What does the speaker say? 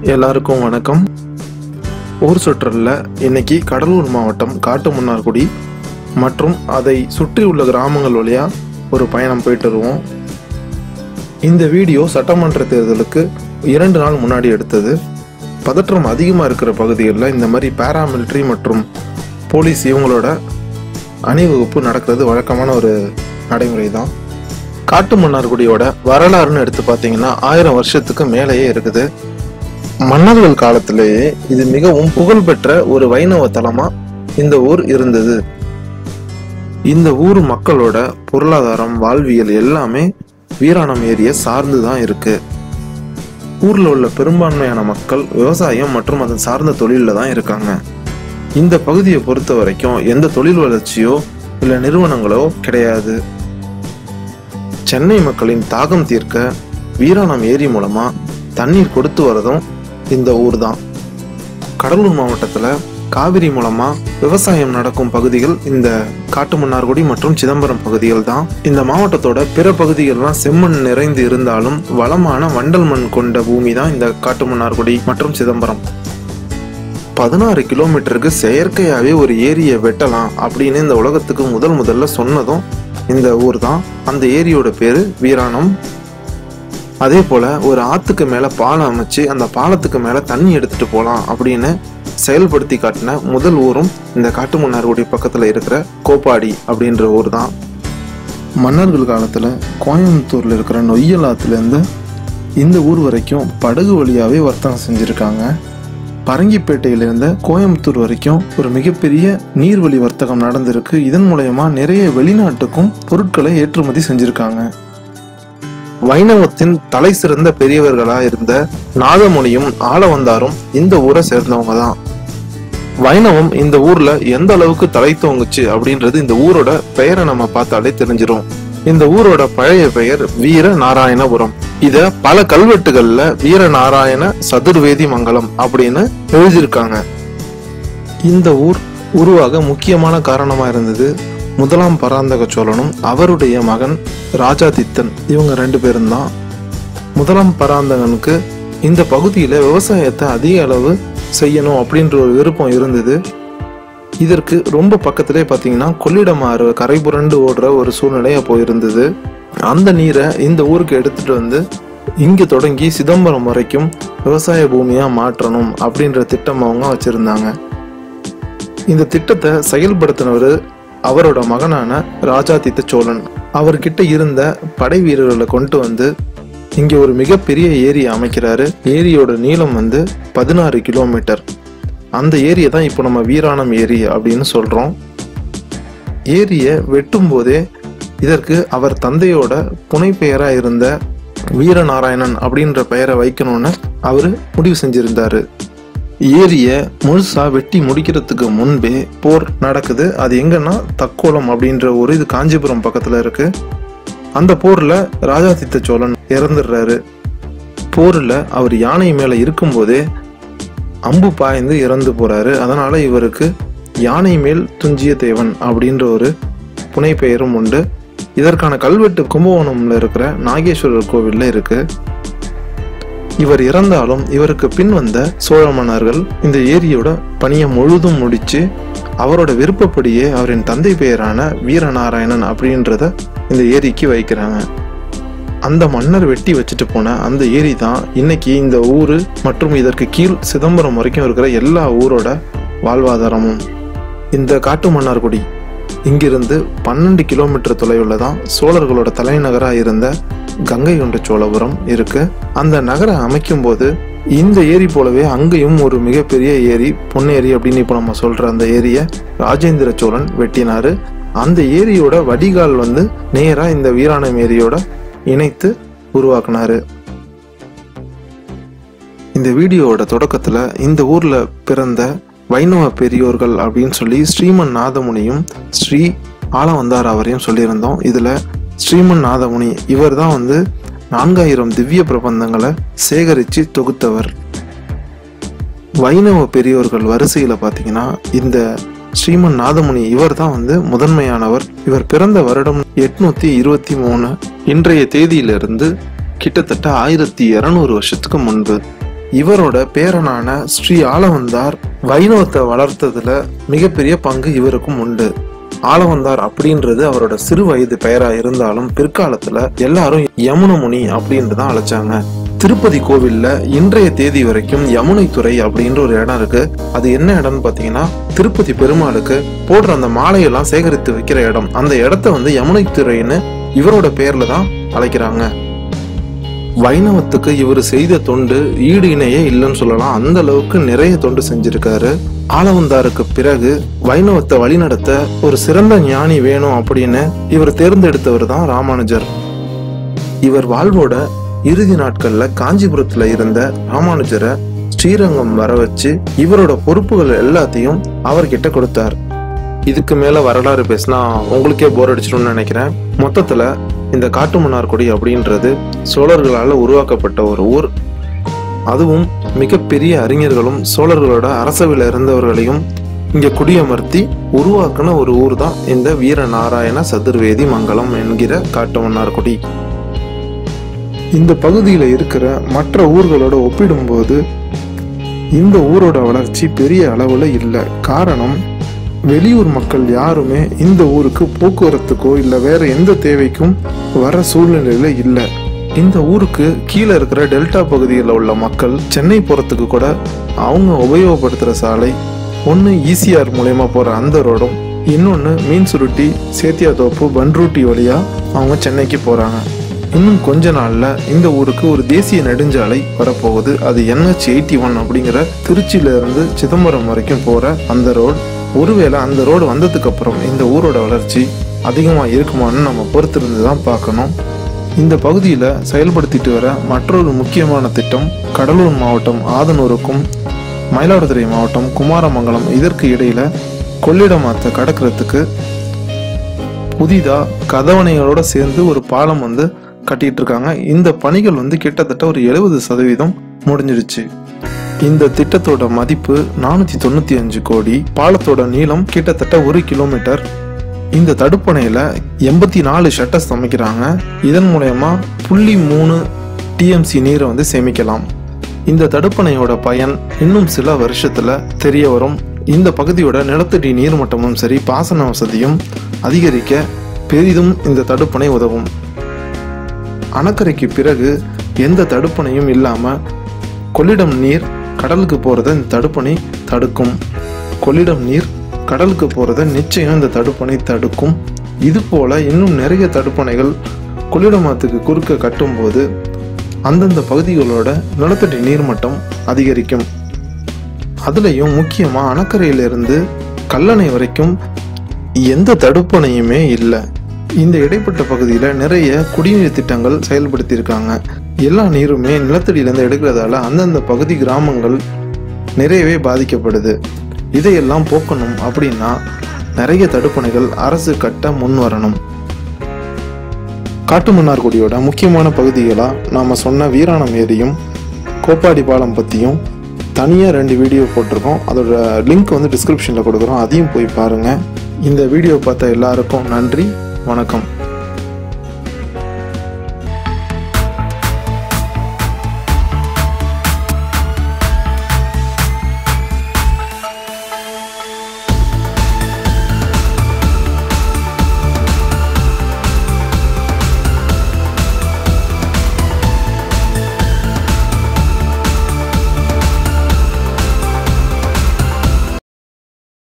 எல்லாருக்கும் வணக்கம். ஊர் சுற்றல்ல இன்னைக்கு கடலூர் மாவட்டம் காட்டுமன்னார்குடி மற்றும் அதை சுற்றி உள்ள கிராமங்கள் வழியா ஒரு பயணம் போயிட்டு வருவோம். இந்த வீடியோ சட்டமன்ற தேர்தலுக்கு 2 நாள் முன்னாடி எடுத்தது. பதற்றம் அதிகமாக இருக்கிற பகுதிகளில் இந்த மாதிரி பாராமிலிட்ரி மற்றும் போலீஸ் இவங்களோட அணிவகுப்பு நடக்கிறது வழக்கமான ஒரு நடைமுறை தான். காட்டுமன்னார்குடியோட வரலாறுன்னு எடுத்து பார்த்தீங்கன்னா 1000 வருஷத்துக்கு மேலேயே இருக்குது. மன்னர்கள் காலத்திலேயே இது மிகவும் புகழ்பெற்ற ஒரு வைணவ தலமா இந்த ஊர் இருந்தது. இந்த ஊர் மக்களோட பொருளாதாரம், வாழ்வியல் எல்லாமே வீராணம் ஏரியை சார்ந்து தான் இருக்கு. ஊர்ல உள்ள பெரும்பான்மையான மக்கள் விவசாயம் மற்றும் அதன் சார்ந்த தொழிலில் தான் இருக்காங்க. இந்த பகுதியை பொறுத்த வரைக்கும் எந்த தொழில் வளர்ச்சியோ இல்லை நிறுவனங்களோ கிடையாது. சென்னை மக்களின் தாகம் தீர்க்க வீராணம் ஏரி மூலமா தண்ணீர் கொடுத்து வரதும் இந்த ஊர் தான். கடலூர் மாவட்டத்துல காவிரி மூலமா விவசாயம் நடக்கும் பகுதிகள் இந்த காட்டுமன்னார்குடி மற்றும் சிதம்பரம் பகுதிகள் தான். இந்த மாவட்டத்தோட பிற பகுதிகள்லாம் செம்மண் நிறைந்து இருந்தாலும் வளமான வண்டல் மண் கொண்ட பூமி தான் இந்த காட்டுமன்னார்குடி மற்றும் சிதம்பரம். 16 கிலோமீட்டருக்கு செயற்கையாவே ஒரு ஏரியை வெட்டலாம் அப்படின்னு இந்த உலகத்துக்கு முதல்ல சொன்னதும் இந்த ஊர் தான். அந்த ஏரியோட பேரு வீராணம். அதே போல ஒரு ஆத்துக்கு மேல பாலம் அமைச்சு அந்த பாலத்துக்கு மேல தண்ணி எடுத்துட்டு போலாம் அப்படின்னு செயல்படுத்தி காட்டின முதல் ஊரும் இந்த காட்டுமன்னார்குடி பக்கத்துல இருக்கிற கோப்பாடி அப்படின்ற ஊர் தான். மன்னர்கள் காலத்துல கோயம்புத்தூர்ல இருக்கிற நொய்யல் ஆத்துல இருந்து இந்த ஊர் வரைக்கும் படகு வழியாவே வர்த்தகம் செஞ்சிருக்காங்க. பரங்கிப்பேட்டையிலிருந்து கோயம்புத்தூர் வரைக்கும் ஒரு மிகப்பெரிய நீர்வழி வர்த்தகம் நடந்திருக்கு. இதன் மூலமா நிறைய வெளிநாட்டுக்கும் பொருட்களை ஏற்றுமதி செஞ்சிருக்காங்க. வைணவத்தின் தலை சிறந்த பெரியவர்களா இருந்த நாதமுனியும் ஆலவந்தாரும் இந்த ஊரை சேர்ந்தவங்க தான். வைணவம் இந்த ஊர்ல எந்த அளவுக்கு தலை தோங்குச்சு அப்படின்றது இந்த ஊரோட பெயரை நம்ம பார்த்தாலே தெரிஞ்சிடும். இந்த ஊரோட பழைய பெயர் வீரநாராயணபுரம். இத பல கல்வெட்டுகள்ல வீரநாராயண சதுர்வேதி மங்கலம் அப்படின்னு எழுதியிருக்காங்க. இந்த ஊர் உருவாக முக்கியமான காரணமா இருந்தது முதலாம் பராந்தக சோழனும் அவருடைய மகன் ராஜாதித்தன். இவங்க 2 பேரும் தான். முதலாம் பராந்தகனுக்கு இந்த பகுதியில விவசாயத்தை அதிக அளவு செய்யணும் அப்படின்ற ஒரு விருப்பம் இருந்தது. இதற்கு ரொம்ப பக்கத்திலே பார்த்தீங்கன்னா கொள்ளிடம் ஆறு கரை புரண்டு ஓடுற ஒரு சூழ்நிலை அப்போ இருந்தது. அந்த நீரை இந்த ஊருக்கு எடுத்துட்டு வந்து இங்க தொடங்கி சிதம்பரம் வரைக்கும் விவசாய பூமியா மாற்றணும் அப்படின்ற திட்டம் அவங்க வச்சிருந்தாங்க. இந்த திட்டத்தை செயல்படுத்தினவர் அவரோட மகனான ராஜாதித்த சோழன். அவர்கிட்ட இருந்த படை வீரர்களை கொண்டு வந்து இங்க ஒரு மிகப்பெரிய ஏரியை அமைக்கிறாரு. ஏரியோட நீளம் 16 கிலோமீட்டர். அந்த ஏரியை தான் இப்போ நம்ம வீராணம் ஏரி அப்படின்னு சொல்றோம். ஏரியை வெட்டும் போதே இதற்கு அவர் தந்தையோட புனைப்பெயரா இருந்த வீரநாராயணன் அப்படின்ற பெயரை வைக்கணும்னு அவரு முடிவு செஞ்சிருந்தாரு. ஏரியை முழுசா வெட்டி முடிக்கிறதுக்கு முன்பே போர் நடக்குது. அது எங்கன்னா தக்கோலம் அப்படின்ற ஒரு இது காஞ்சிபுரம் பக்கத்துல இருக்கு. அந்த போர்ல ராஜாதித்த சோழன் இறந்துடுறாரு. போர்ல அவர் யானை மேல இருக்கும் போதே அம்பு பாய்ந்து இறந்து போறாரு. அதனால இவருக்கு யானை மேல் துஞ்சிய தேவன் அப்படின்ற ஒரு புனைப்பெயரும் உண்டு. இதற்கான கல்வெட்டு கும்பகோணம்ல இருக்கிற நாகேஸ்வரர் கோவில்ல இருக்கு. இவர் இறந்தாலும் இவருக்கு பின் வந்த சோழ மன்னர்கள் இந்த ஏரியோட பணியை முழுதும் முடிச்சு அவரோட விருப்பப்படியே அவரின் தந்தை பெயரான வீரநாராயணன் அப்படின்றத இந்த ஏரிக்கு வைக்கிறாங்க. அந்த மன்னர் வெட்டி வச்சுட்டு போன அந்த ஏரி தான் இன்னைக்கு இந்த ஊரு மற்றும் இதற்கு கீழ் சிதம்பரம் வரைக்கும் இருக்கிற எல்லா ஊரோட வாழ்வாதாரமும். இந்த காட்டுமன்னார்குடி இங்கிருந்து 12 கிலோமீட்டர் தொலைவில் தான் சோழர்களோட தலைநகராக இருந்த கங்கைகொண்ட சோழபுரம் இருக்கு. அந்த நகரை அமைக்கும் போது இந்த ஏரி போலவே அங்கேயும் ஒரு மிகப்பெரிய ஏரி, பொன்னேரி அப்படின்னு இப்போ நம்ம சொல்ற அந்த ஏரியை ராஜேந்திர சோழன் வெட்டினாரு. அந்த ஏரியோட வடிகால் நேரா இந்த வீராணம் ஏரியோட இணைத்து உருவாக்குனாரு. இந்த வீடியோவோட தொடக்கத்துல இந்த ஊர்ல பிறந்த வைணவ பெரியோர்கள் அப்படின்னு சொல்லி ஸ்ரீமன் நாதமுனியும் ஸ்ரீ ஆலவந்தார் அவரையும் சொல்லியிருந்தோம். இதுல ஸ்ரீமன் நாதமுனி இவர் தான் 4000 திவ்ய பிரபந்தங்களை சேகரித்து தொகுத்தவர். வைணவ பெரியோர்கள் வரிசையில பாத்தீங்கன்னா இந்த ஸ்ரீமன் நாதமுனி இவர் தான் முதன்மையானவர். இவர் பிறந்த வருடம் 823. இன்றைய தேதியிலிருந்து கிட்டத்தட்ட 1200 வருஷத்துக்கு முன்பு. இவரோட பேரனான ஸ்ரீ ஆலவந்தார் வைணவத்தை வளர்த்ததுல மிகப்பெரிய பங்கு இவருக்கும் உண்டு. ஆலவந்தார் அப்படின்றது அவரோட சிறு வயது பெயரா இருந்தாலும் பிற்காலத்துல எல்லாரும் யமுனமுனி அப்படின்ட்டு தான் அழைச்சாங்க. திருப்பதி கோவில்ல இன்றைய தேதி வரைக்கும் யமுனைத்துறை அப்படின்ற ஒரு இடம் இருக்கு. அது என்ன இடம்னு பாத்தீங்கன்னா திருப்பதி பெருமாளுக்கு போடுற அந்த மாலையெல்லாம் சேகரித்து வைக்கிற இடம். அந்த இடத்த யமுனைத்துறைன்னு இவரோட பேர்ல தான் அழைக்கிறாங்க. வைணவத்துக்கு இவர் செய்த தொண்டு ஈடு இணையே இல்லைன்னு சொல்லலாம். அந்த அளவுக்கு நிறைய தொண்டு செஞ்சிருக்காரு. ஆலவந்தாருக்கு பிறகு வைணவத்தை வழிநடத்த ஒரு சிறந்த ஞானி வேணும் அப்படின்னு இவர் தேர்ந்தெடுத்தவர் தான் ராமானுஜர். இவர் வாழ்வோட இறுதி நாட்கள்ல காஞ்சிபுரத்துல இருந்த ராமானுஜரை ஸ்ரீரங்கம் வர வச்சு இவரோட பொறுப்புகள் எல்லாத்தையும் அவர்கிட்ட கொடுத்தார். இதுக்கு மேல வரலாறு பேசினா உங்களுக்கே போர் அடிச்சிடும்னு நினைக்கிறேன். மொத்தத்துல இந்த காட்டுமன்னார்குடி அப்படின்றது சோழர்களால உருவாக்கப்பட்ட ஒரு ஊர். அதுவும் மிகப்பெரிய அறிஞர்களும் சோழர்களோட அரசவையில் இருந்தவர்களையும் இங்க குடியமர்த்தி உருவாக்கின ஒரு ஊர் தான் இந்த வீரநாராயண சதுர்வேதி மங்கலம் என்கிற காட்டுமன்னார்குடி. இந்த பகுதியில இருக்கிற மற்ற ஊர்களோட ஒப்பிடும்போது இந்த ஊரோட வளர்ச்சி பெரிய அளவுல இல்லை. காரணம், வெளியூர் மக்கள் யாருமே இந்த ஊருக்கு போக்குவரத்துக்கோ இல்லை வேற எந்த தேவைக்கும் வர சூழ்நிலையில இல்லை. இந்த ஊருக்கு கீழே இருக்கிற டெல்டா பகுதியில் உள்ள மக்கள் சென்னை போறதுக்கு கூட அவங்க உபயோகப்படுத்துற சாலை ஒன்று ஈசிஆர் மூலயமா போற அந்த ரோடும், இன்னொன்று மீன் சுருட்டி சேத்தியாத்தோப்பு பன்ருட்டி வழியா அவங்க சென்னைக்கு போறாங்க. இன்னும் கொஞ்ச நாள்ல இந்த ஊருக்கு ஒரு தேசிய நெடுஞ்சாலை வரப்போகுது. அது NH81 அப்படிங்கிற திருச்சியில இருந்து சிதம்பரம் வரைக்கும் போற அந்த ரோடு. ஒருவேளை அந்த ரோடு வந்ததுக்கு அப்புறம் இந்த ஊரோட வளர்ச்சி அதிகமா இருக்குமான்னு நம்ம பொறுத்திருந்து தான் பார்க்கணும். இந்த பகுதியில செயல்படுத்திட்டு வர மற்றொரு முக்கியமான திட்டம் கடலூர் மாவட்டம் ஆதனூருக்கும் மயிலாடுதுறை மாவட்டம் குமாரமங்கலம் இதற்கு இடையில கொள்ளிடம் ஆற்றை கடக்கிறதுக்கு புதிதா கதவணைகளோட சேர்ந்து ஒரு பாலம் கட்டிட்டு இருக்காங்க. இந்த பணிகள் கிட்டத்தட்ட ஒரு 70% முடிஞ்சிடுச்சு. இந்த திட்டத்தோட மதிப்பு 495 கோடி. பாலத்தோட நீளம் கிட்டத்தட்ட 1 கிலோமீட்டர். இந்த தடுப்பணையில 84 ஷட்டர்ஸ் அமைக்கிறாங்க. இதன் மூலமா 0.3 TMC நீரை சேமிக்கலாம். இந்த தடுப்பணையோட பயன் இன்னும் சில வருஷத்துல தெரிய வரும். இந்த பகுதியோட நிலத்தடி நீர்மட்டமும் சரி பாசன வசதியும் அதிகரிக்க பெரிதும் இந்த தடுப்பணை உதவும். அணக்கரைக்கு பிறகு எந்த தடுப்பணையும் இல்லாம கொள்ளிடம் நீர் கடலுக்கு போறத இந்த தடுப்பணை தடுக்கும். கொள்ளிடம் நீர் கடலுக்கு போறத நிச்சயம் இந்த தடுப்பணை தடுக்கும். இது போல இன்னும் நிறைய தடுப்பணைகள் கொள்ளிடம் ஆற்றுக்கு குறுக்க கட்டும் போது அந்தந்த பகுதிகளோட நிலத்தடி நீர்மட்டம் அதிகரிக்கும். அதுலயும் முக்கியமா அணக்கரையிலிருந்து கல்லணை வரைக்கும் எந்த தடுப்பணையுமே இல்லை. இந்த இடைப்பட்ட பகுதியில நிறைய குடிநீர் திட்டங்கள் செயல்படுத்தி இருக்காங்க. எல்லா நீருமே நிலத்தடியிலிருந்து எடுக்கிறதால அந்தந்த பகுதி கிராமங்கள் நிறையவே பாதிக்கப்படுது. இதையெல்லாம் போக்கணும் அப்படின்னா நிறைய தடுப்பணைகள் அரசு கட்ட முன் வரணும். காட்டுமன்னார்குடியோட முக்கியமான பகுதிகளா நாம சொன்ன வீராணம் ஏரியும் கோப்பாடி பாலம் பத்தியும் தனியா 2 வீடியோ போட்டிருக்கோம். அதோட லிங்க் டிஸ்கிரிப்ஷன்ல கொடுக்குறோம். அதையும் போய் பாருங்க. இந்த வீடியோ பார்த்த எல்லாருக்கும் நன்றி, வணக்கம்.